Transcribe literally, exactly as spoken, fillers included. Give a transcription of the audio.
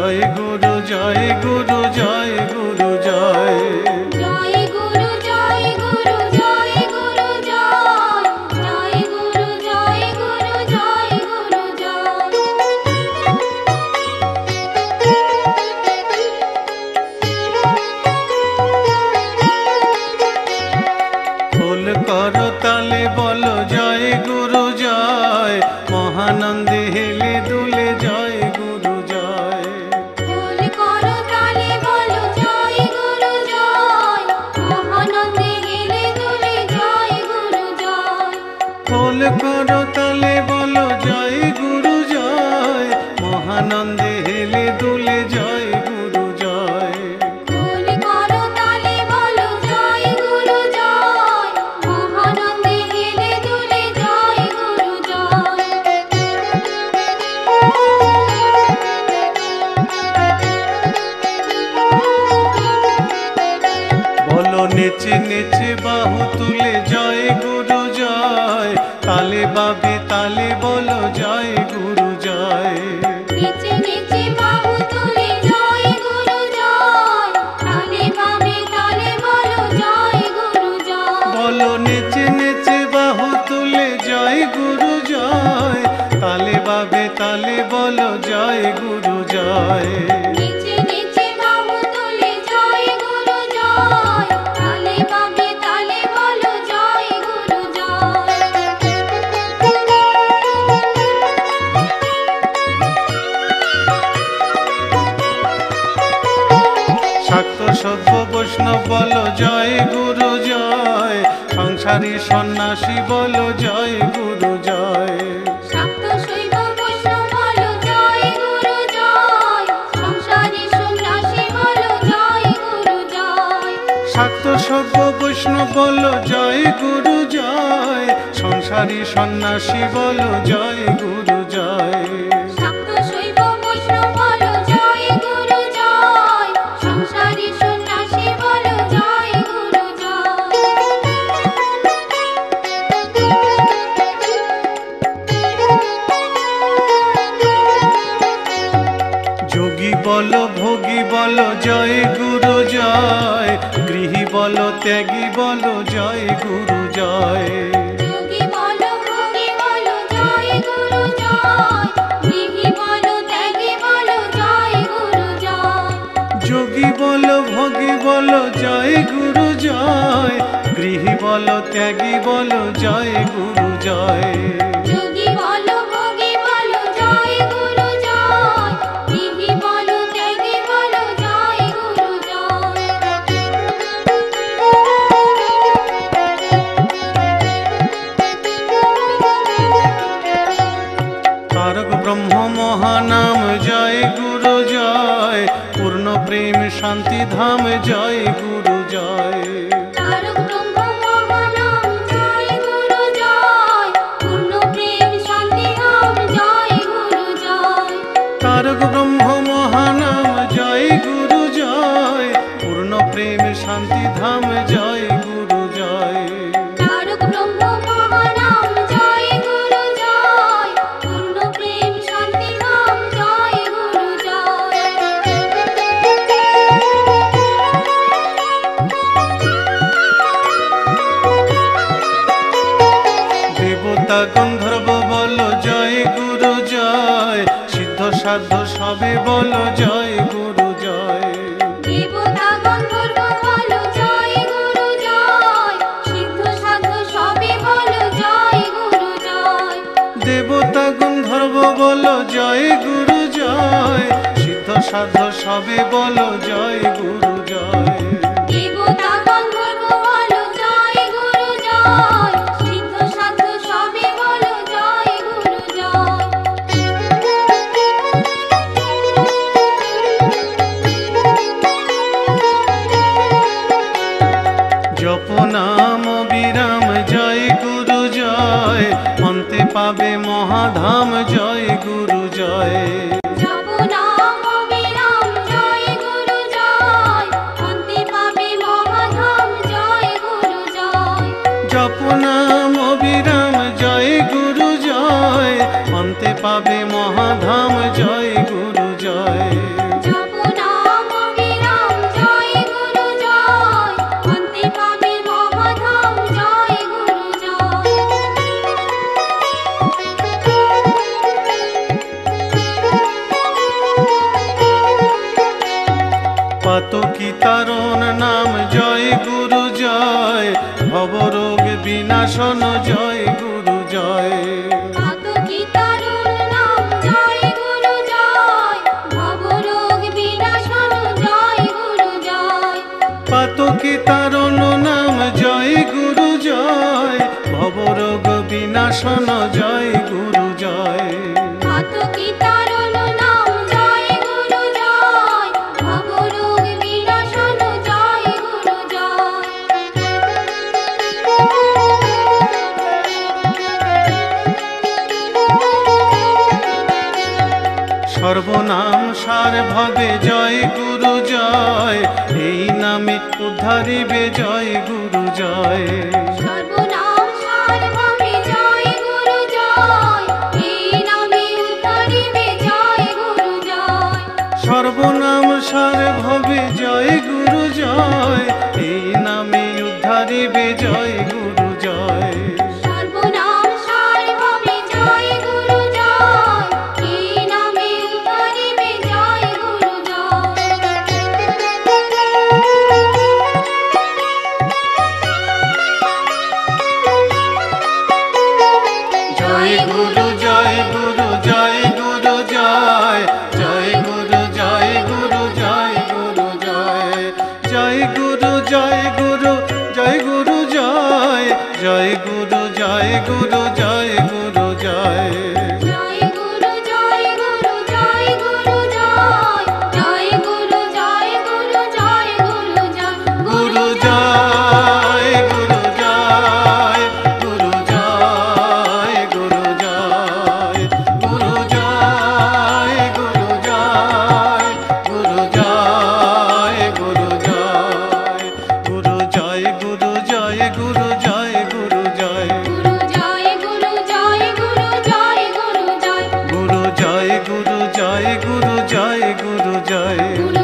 जय गुरु जय गुरु जय गुरु जय जय गुरु जय गुरु जय गुरु जय जय गुरु जय गुरु जय गुरु जय फुल करो ताले बोलो जय गुरु जय महानंदे हेले दुले जय गुरु जय फूल करो ताले बोलो जय गुरु जय महानंदे हेले दुले जय गुरु जय फुल करो ताले बोलो जय गुरु जय महानंदे हेले दुले जय गुरु जय फूल करो ताले बोलो जय गुरु जय महानंदे हेले दुले जय गुरु जय बोलो नेचे नेचे बाहु तुले जय गुरु जय ताले बाबे ताले बोलो जय गुरु जय नीचे नीचे बाहु तुले जय गुरु जय ताले बाबे ताले बोलो जय गुरु जय बोलो नेचे नेचे बाहु तुले जय गुरु जय ताले बाबे ताले बोलो जय गुरु जय नीचे नीचे बाहु तुले जय गुरु जय ताले बाबे ताले बोलो जय गुरु जय শাক্ত সভ্য বৈষ্ণব বলো জয় গুরু জয় সংসারী সন্ন্যাসী বলো জয় গুরু জয় শাক্ত শৈব বৈষ্ণব বলো জয় গুরু জয় সংসারী সন্ন্যাসী বলো জয় গুরু জয় শাক্ত সভ্য বৈষ্ণব বলো জয় গুরু জয় সংসারী সন্ন্যাসী বলো জয় গুরু জয় শাক্ত শৈব বৈষ্ণব বলো জয় গুরু জয় সংসারী সন্ন্যাসী বলো জয় গুরু জয় যোগী বলো ভোগী বলো জয় গুরু জয় গৃহী বলো ত্যাগী বলো জয় গুরু জয় যোগী বলো ভোগী বলো জয় গুরু জয় গৃহী বলো ত্যাগী বলো জয় গুরু জয় যোগী বলো ভোগী বলো জয় গুরু জয় গৃহী বলো ত্যাগী বলো জয় গুরু জয় যোগী বলো ভোগী বলো জয় গুরু জয় গৃহী বলো ত্যাগী বলো জয় গুরু জয় तारक ब्रह्म महानाम जय गुरु जय पूर्ण प्रेम शांति धाम जय गुरु जय तारक ब्रह्म महानाम जय गुरु जय पूर्ण प्रेम शांति धाम जय गुरु जय तारक ब्रह्म महानाम जय गुरु जय पूर्ण प्रेम शांति धाम जय गुरु जय तारक ब्रह्म महानाम जय गुरु जय पूर्ण प्रेम शांति धाम जय गुरु जय देवता गंधर्व बोलो जय गुरु जय सिद्ध साध्य सबे बोलो जय गुरु जय देवता गंधर्व বলো জয় গুরু জয় সিদ্ধ সাধু সবে বলো জয় গুরু জয় देवता गंधर्व बोलो जय गुरु जय सिद्ध साध्य सबे बोलो जय गुरु जय দেবতা গন্ধর্ব বলো জয় গুরু জয় সিদ্ধ সাধু সবে বলো জয় গুরু জয় जप नाम विराम जय गुरु जय अन्ते पावे महाधाम जय गुरु जय জপ নাম বিরাম জয় গুরু জয় অন্তে পাবে মহাধাম জয় গুরু জয় जप नाम विराम जय गुरु जय अन्ते पावे महाधाम जय गुरु जय পাতকি তারণ নাম জয় গুরু জয়, ভবরোগ বিনাশন জয় গুরু জয়। পাতকি তারণ নাম জয় গুরু জয়, ভবরোগ বিনাশন জয় গুরু জয়। পাতকি তারণ নাম জয় গুরু জয়, ভবরোগ বিনাশন জয় গুরু জয়। পাতকি তারণ নাম জয় গুরু জয়, ভবরোগ বিনাশন জয় গুরু জয়। সর্বনাম সার ভাবে জয় গুরু জয়, এই নামে উদ্ধারিবে জয় গুরু জয়। সর্বনাম সার ভাবে জয় গুরু জয়, এই নামে উদ্ধারিবে জয় গুরু জয়। সর্বনাম সার ভাবে জয় গুরু জয়, এই নামে উদ্ধারিবে জয় গুরু জয়। সর্বনাম সার ভাবে জয় গুরু জয়, এই নামে উদ্ধারিবে জয় গুরু জয়। জয় গুরু জয় গুরু জয় গুরু জয়, জয় গুরু জয় গুরু জয় গুরু জয়। জয় গুরু জয় গুরু জয় গুরু জয়, জয় গুরু জয় গুরু জয় গুরু জয়। জয় গুরু জয় গুরু জয় গুরু জয়, জয় গুরু জয় গুরু জয় গুরু জয়। গুরু জয় গুরু জয় গুরু জয় গুরু জয়। গুরু জয় গুরু জয় গুরু জয় গুরু জয়। গুরু জয় গুরু জয় গুরু জয় গুরু জয়। গুরু জয় গুরু জয় গুরু জয় গুরু জয়। গুরু জয় গুরু জয় গুরু জয় গুরু জয়। গুরু